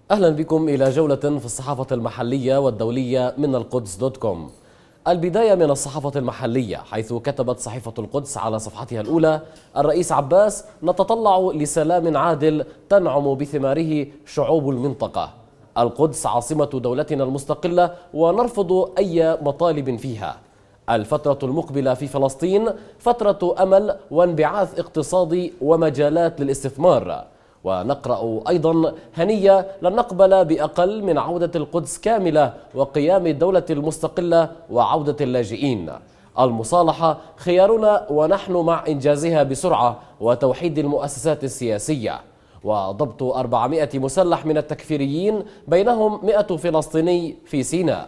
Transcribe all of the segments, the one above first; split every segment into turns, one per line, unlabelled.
أهلا بكم إلى جولة في الصحافة المحلية والدولية من القدس دوت كوم. البداية من الصحافة المحلية، حيث كتبت صحيفة القدس على صفحتها الأولى: الرئيس عباس: نتطلع لسلام عادل تنعم بثماره شعوب المنطقة. القدس عاصمة دولتنا المستقلة ونرفض أي مطالب فيها. الفترة المقبلة في فلسطين فترة أمل وانبعاث اقتصادي ومجالات للاستثمار. ونقرأ أيضا: هنية: لن نقبل بأقل من عودة القدس كاملة وقيام الدولة المستقلة وعودة اللاجئين. المصالحة خيارنا ونحن مع إنجازها بسرعة وتوحيد المؤسسات السياسية. وضبط 400 مسلح من التكفيريين بينهم 100 فلسطيني في سيناء.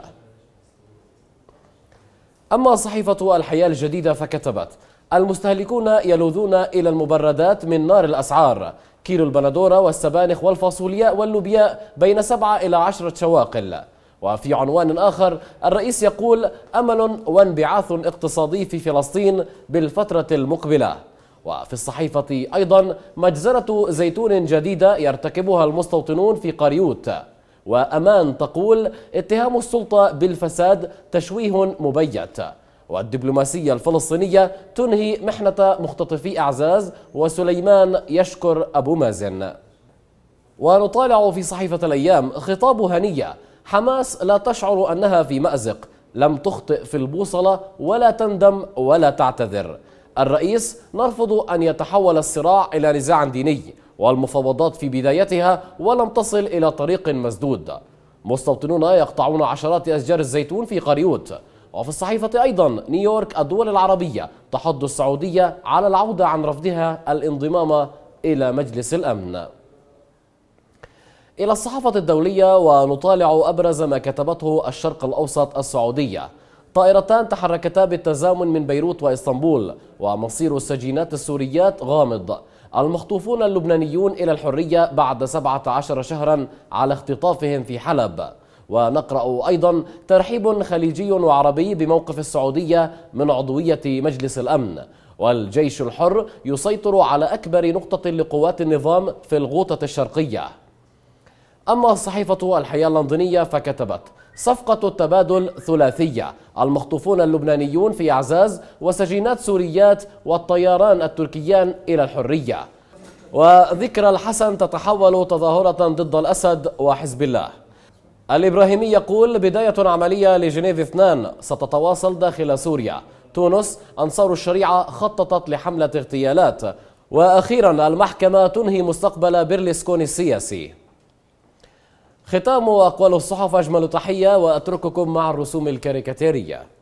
أما صحيفة الحياة الجديدة فكتبت: المستهلكون يلوذون إلى المبردات من نار الأسعار. كيلو البندورة والسبانخ والفاصولياء واللوبياء بين 7 إلى 10 شواقل. وفي عنوان آخر: الرئيس يقول: أمل وانبعاث اقتصادي في فلسطين بالفترة المقبلة. وفي الصحيفة أيضا: مجزرة زيتون جديدة يرتكبها المستوطنون في قريوت. وأمان تقول: اتهام السلطة بالفساد تشويه مبيت. والدبلوماسية الفلسطينية تنهي محنة مختطفي أعزاز، وسليمان يشكر أبو مازن. ونطالع في صحيفة الأيام خطاب هنية: حماس لا تشعر أنها في مأزق، لم تخطئ في البوصلة ولا تندم ولا تعتذر. الرئيس: نرفض أن يتحول الصراع إلى نزاع ديني، والمفاوضات في بدايتها ولم تصل إلى طريق مسدود. مستوطنون يقطعون عشرات أشجار الزيتون في قريوت. وفي الصحيفة أيضا: نيويورك: الدول العربية تحض السعودية على العودة عن رفضها الانضمام إلى مجلس الأمن. إلى الصحافة الدولية، ونطالع أبرز ما كتبته الشرق الأوسط السعودية: طائرتان تحركتا بالتزامن من بيروت وإسطنبول، ومصير السجينات السوريات غامض. المخطوفون اللبنانيون إلى الحرية بعد 17 شهرا على اختطافهم في حلب. ونقرأ أيضا: ترحيب خليجي وعربي بموقف السعودية من عضوية مجلس الأمن. والجيش الحر يسيطر على أكبر نقطة لقوات النظام في الغوطة الشرقية. أما صحيفة الحياة اللندنية فكتبت: صفقة التبادل ثلاثية، المخطوفون اللبنانيون في أعزاز وسجينات سوريات والطيران التركيان إلى الحرية. وذكرى الحسن تتحول تظاهرة ضد الأسد وحزب الله. الإبراهيمي يقول: بداية عملية لجنيف 2 ستتواصل داخل سوريا. تونس: أنصار الشريعة خططت لحملة اغتيالات. وأخيرا: المحكمة تنهي مستقبل بيرلسكوني السياسي. ختام أقوال الصحف. أجمل تحية وأترككم مع الرسوم الكاريكاتيرية.